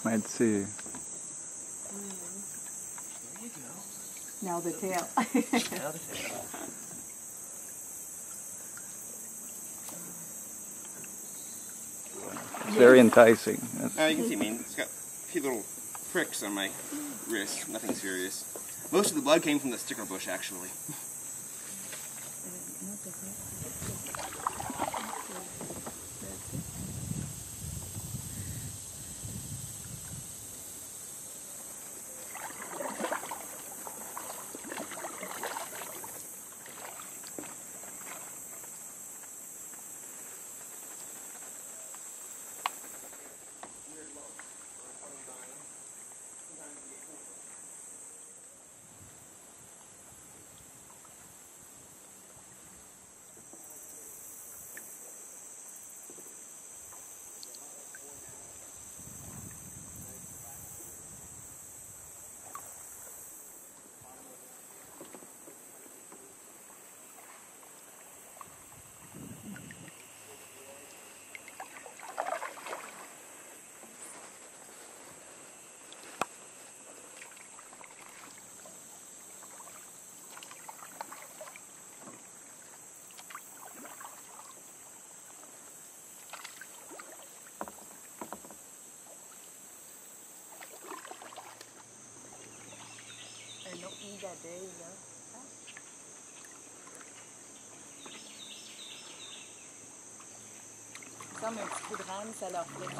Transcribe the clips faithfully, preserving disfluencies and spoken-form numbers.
trying to see. There you go. Now the tail. Now the tail. It's very enticing. Uh, you can see, I mean, it's got a few little pricks on my wrist, nothing serious. Most of the blood came from the sticker bush, actually. Comme un petit coup de rame, ça leur plaît.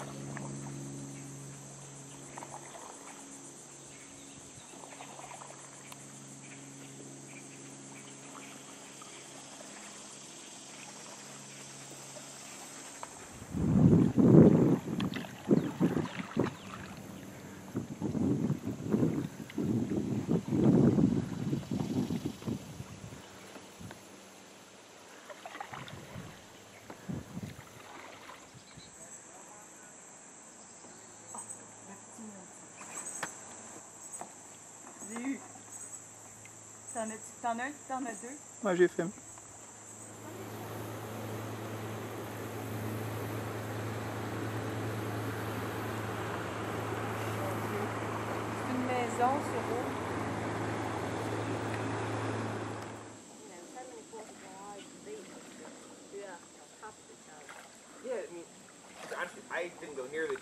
T'en as, t'en as un, t'en as deux? Moi, j'ai fait. C'est une maison sur eau. Yeah, I mean, honestly, I didn't go near the